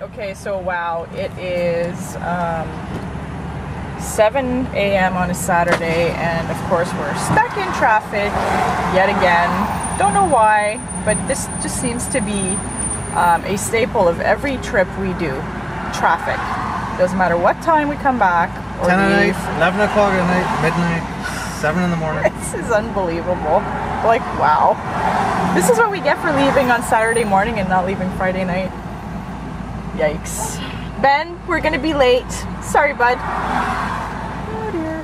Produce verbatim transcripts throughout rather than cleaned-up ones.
Okay, so wow, it is um, seven A M on a Saturday, and of course we're stuck in traffic yet again. Don't know why, but this just seems to be um, a staple of every trip we do. Traffic. Doesn't matter what time we come back or ten at leave. night, eleven o'clock at night, midnight, seven in the morning. This is unbelievable. Like, wow. This is what we get for leaving on Saturday morning and not leaving Friday night. Yikes. Ben, we're gonna be late. Sorry, bud. Oh dear.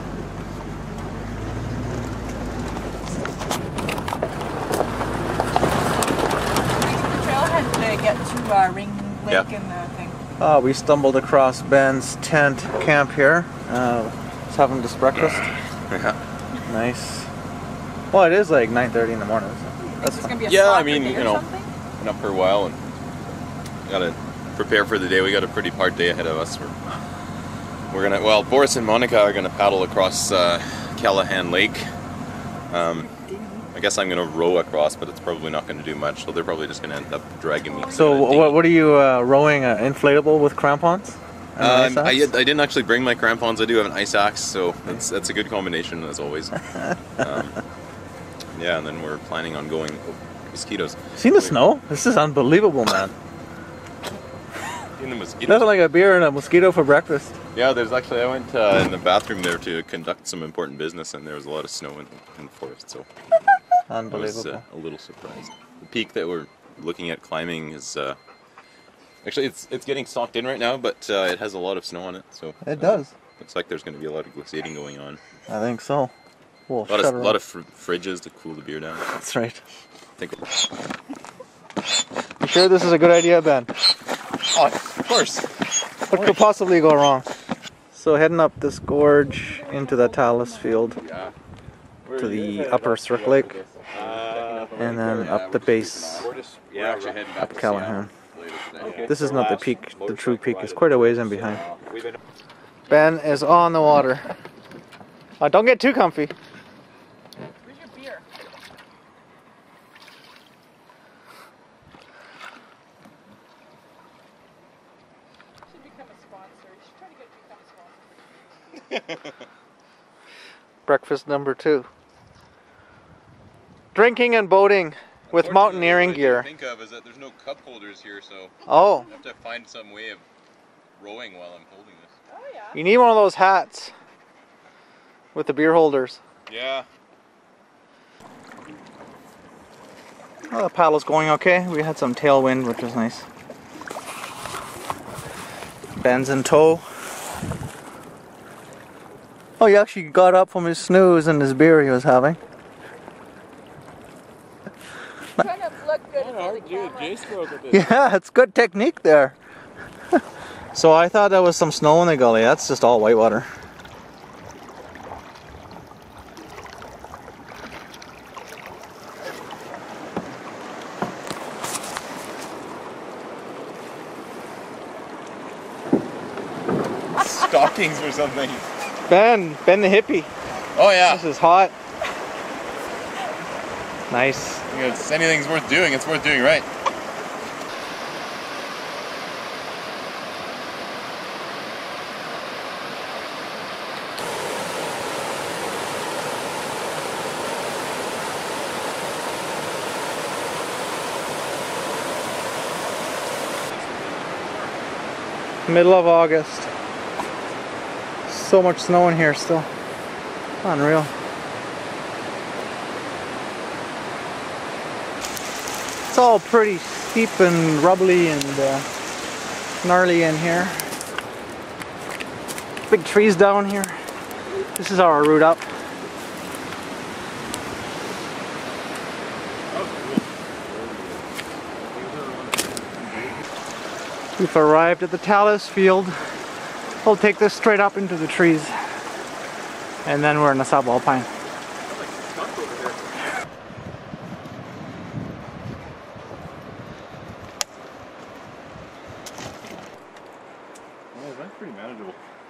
The trailhead to get to uh, Ring Lake Yep. and the thing. Uh, we stumbled across Ben's tent camp here. Uh, let's have him just breakfast. Yeah. Nice. Well, it is like nine thirty in the morning. So that's It's gonna be a Yeah, I soccer mean, day you or know, something? been up for a while and gotta prepare for the day. We got a pretty hard day ahead of us. We're, we're gonna, well, Boris and Monica are gonna paddle across uh, Callahan Lake. Um, I guess I'm gonna row across, but it's probably not gonna do much. So they're probably just gonna end up dragging me. So in a what, what are you uh, rowing? Uh, inflatable with crampons? And an Um, ice I, axe? I didn't actually bring my crampons. I do have an ice axe, so that's that's a good combination as always. Um, yeah, and then we're planning on going. Oh, mosquitoes. Seen the snow? This is unbelievable, man. In the mosquitoes. Nothing like a beer and a mosquito for breakfast. Yeah, there's actually. I went uh, in the bathroom there to conduct some important business, and there was a lot of snow in, in the forest. So I was Unbelievable. uh, a little surprised. The peak that we're looking at climbing is uh, actually it's it's getting socked in right now, but uh, it has a lot of snow on it. So It uh, does. Looks like there's going to be a lot of glaciating going on. I think so. We'll A lot shut of, her lot off. of fr- fridges to cool the beer down. I That's right. think. You sure this is a good idea, Ben? Oh, of course. What could possibly go wrong? So heading up this gorge into the Talus Field Yeah. to the upper Cirque Lake, and then up the base We're actually heading back up to Callahan. Seattle later today. This is not the peak, the true peak. It's quite a ways in behind. Ben is on the water. Uh, don't get too comfy. Where's your beer? Should become a sponsor. You should try to get become a sponsor. Breakfast number two. Drinking and boating with mountaineering What I gear. think of is that there's no cup holders here, so Oh, I have to find some way of rowing while I'm holding this. Oh yeah. you need one of those hats with the beer holders. Yeah. Oh, the paddle's going okay. We had some tailwind, which was nice. Ben's in tow. Oh, he actually got up from his snooze and his beer he was having. Trying to look good for the camera. Yeah, it's good technique there. So I thought there was some snow in the gully. That's just all whitewater. Stockings or something. Ben, Ben the hippie. Oh yeah. This is hot. Nice. If anything's worth doing, it's worth doing right. Middle of August. So much snow in here still. Unreal. It's all pretty steep and rubbly and uh, gnarly in here. Big trees down here. This is our route up. We've arrived at the Talus Field. We'll take this straight up into the trees. And then we're in the subalpine. Oh, that's pretty manageable.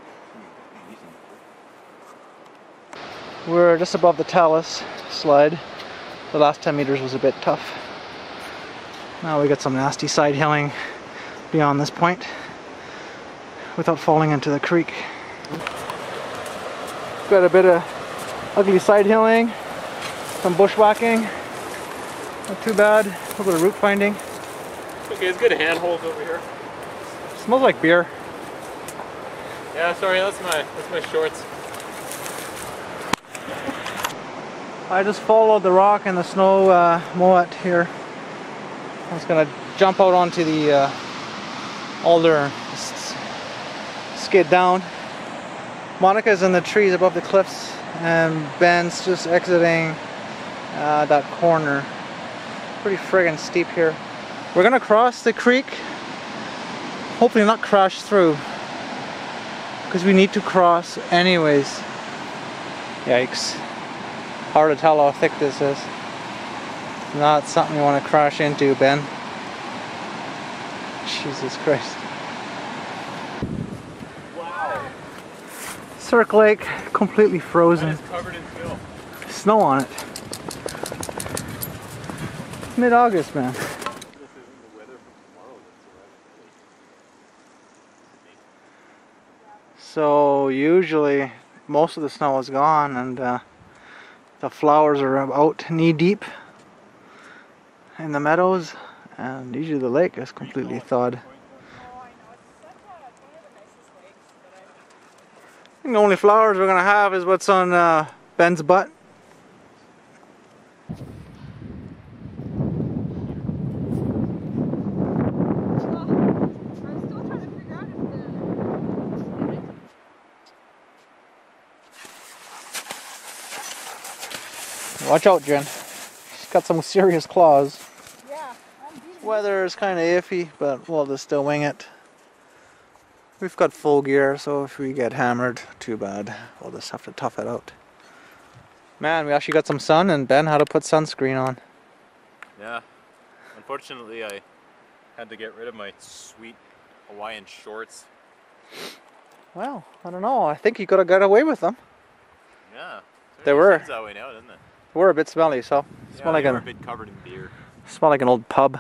We're just above the Talus slide. The last ten meters was a bit tough. Now we got some nasty side hilling beyond this point without falling into the creek. Got a bit of ugly side hilling, some bushwhacking, not too bad, a little bit of root finding. Okay, it's good handholds over here. Smells like beer. Yeah, sorry, that's my that's my shorts. I just followed the rock and the snow uh, moat here. I was gonna jump out onto the uh, alder and s- skid down. Monica's in the trees above the cliffs, and Ben's just exiting uh, that corner. Pretty friggin' steep here. We're gonna cross the creek, hopefully not crash through, because we need to cross anyways. Yikes. Hard to tell how thick this is. Not something you want to crash into, Ben. Jesus Christ. Wow. Cirque Lake completely frozen. It's covered in snow. Snow on it. Mid-August, man. This isn't the weather for tomorrow that's So usually most of the snow is gone, and uh, the flowers are about knee deep in the meadows, and usually the lake is completely thawed. I think the only flowers we're gonna have is what's on uh, Ben's butt. Watch out, Jen. She's got some serious claws. Yeah. Weather is kind of iffy, but we'll just still wing it. We've got full gear, so if we get hammered, too bad. We'll just have to tough it out. Man, we actually got some sun, and Ben had to put sunscreen on. Yeah. Unfortunately, I had to get rid of my sweet Hawaiian shorts. Well, I don't know. I think you could have got away with them. Yeah. They were. It's that way now, doesn't it? We're a bit smelly, so Yeah, smell like they an were a bit covered in beer. smell like an old pub.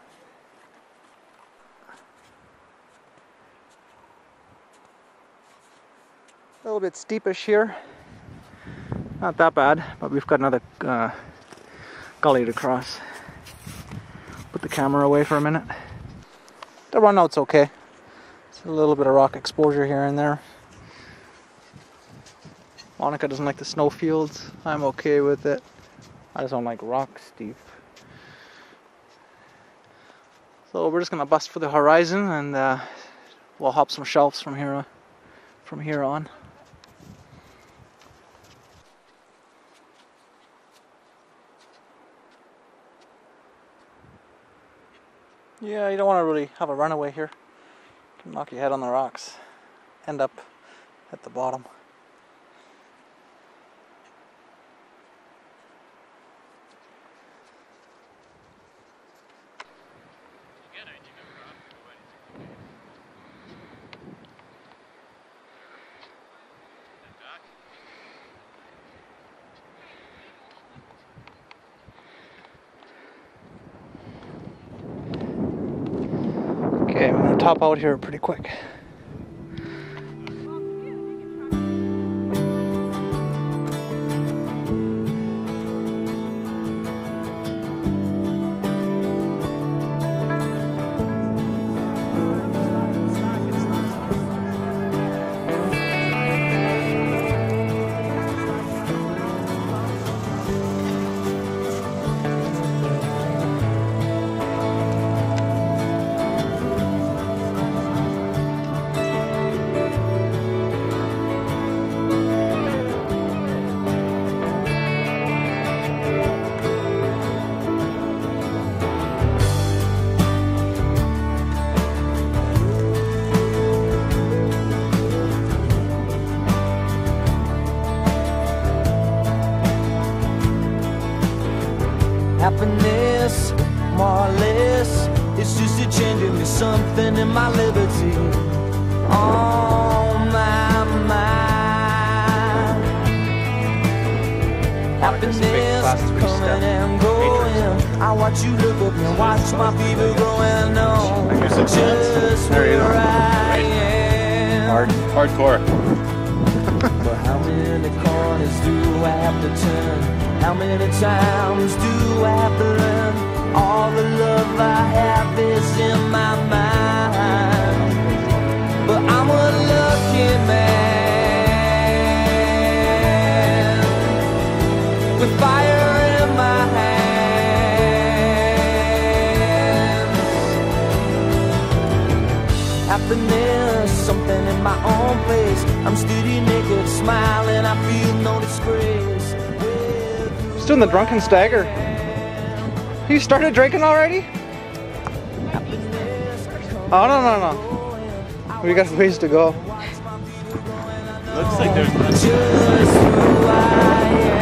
A little bit steepish here. Not that bad, but we've got another uh, gully to cross. Put the camera away for a minute. The run out's okay. It's a little bit of rock exposure here and there. Monica doesn't like the snow fields. I'm okay with it. I just don't like rock steep. So we're just gonna bust for the horizon, and uh, we'll hop some shelves from here, uh, from here on. Yeah, you don't want to really have a runaway here. You can knock your head on the rocks. End up at the bottom. Okay, I'm gonna top out here pretty quick. Happiness, more or less, it's just a change in me, something in my liberty on my mind. Happiness coming and going. I watch you look up and watch my fever grow, and I know just There you where go. I am. Hard, hardcore. But how many corners do I have to turn? How many times do I have to learn? All the love I have is in my mind. But I'm a lucky man with fire in my hands. Happiness, something in my own place. I'm steady, naked, smiling, I feel no disgrace. Still in the drunken stagger. You started drinking already? Oh, no, no, no. We got ways to go. Looks like there's Just who I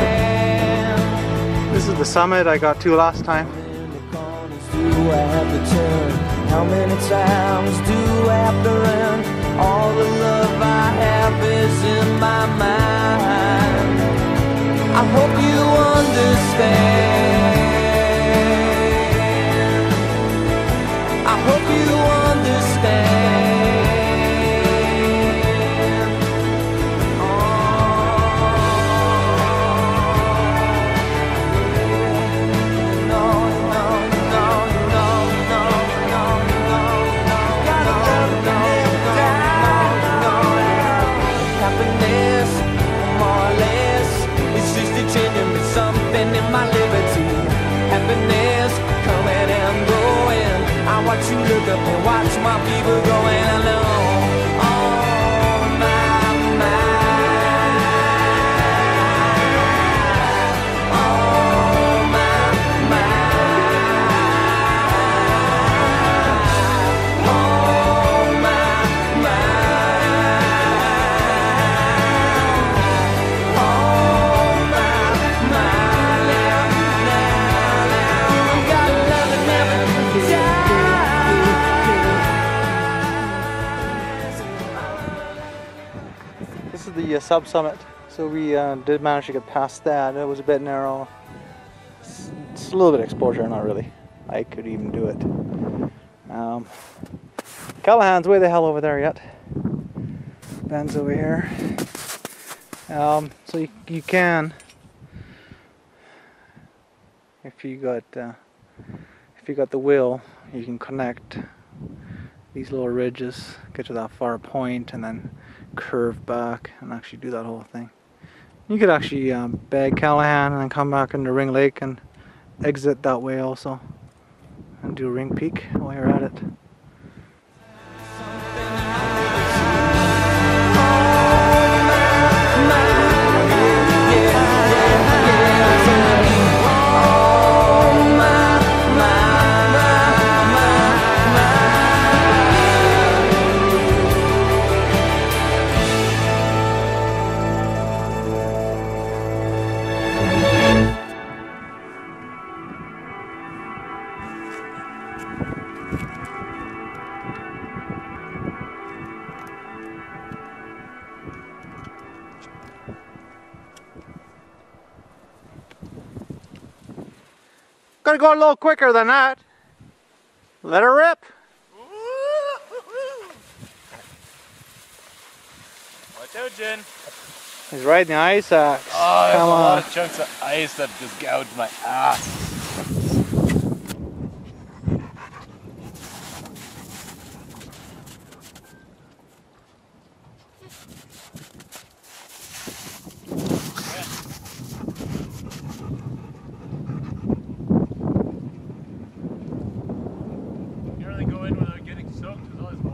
am. This is the summit I got to last time. Do I have to turn? How many times do I have to run? All the love I have is in my mind. I hope you understand. I hope you understand. Watch you look up and watch my fever go, and I know, oh my, my, oh my, my, oh my, my, oh my, my, now, now, now, gotta love it, never die. This is the uh, sub-summit, so we uh, did manage to get past that. It was a bit narrow. It's, it's a little bit of exposure, not really. I could even do it. Um, Callahan's way the hell over there yet. Ben's over here. Um, so you, you can, if you got uh, if you got the will, you can connect these little ridges, get to that far point, and then curve back and actually do that whole thing. You could actually um, bag Callahan and then come back into Ring Lake and exit that way also, and do Ring Peak while you're at it. Gotta go a little quicker than that. Let her rip. Watch out, Jen. He's riding the ice axe. Oh, there's Come a on. lot of chunks of ice that just gouged my ass. You really go in without getting soaked with all this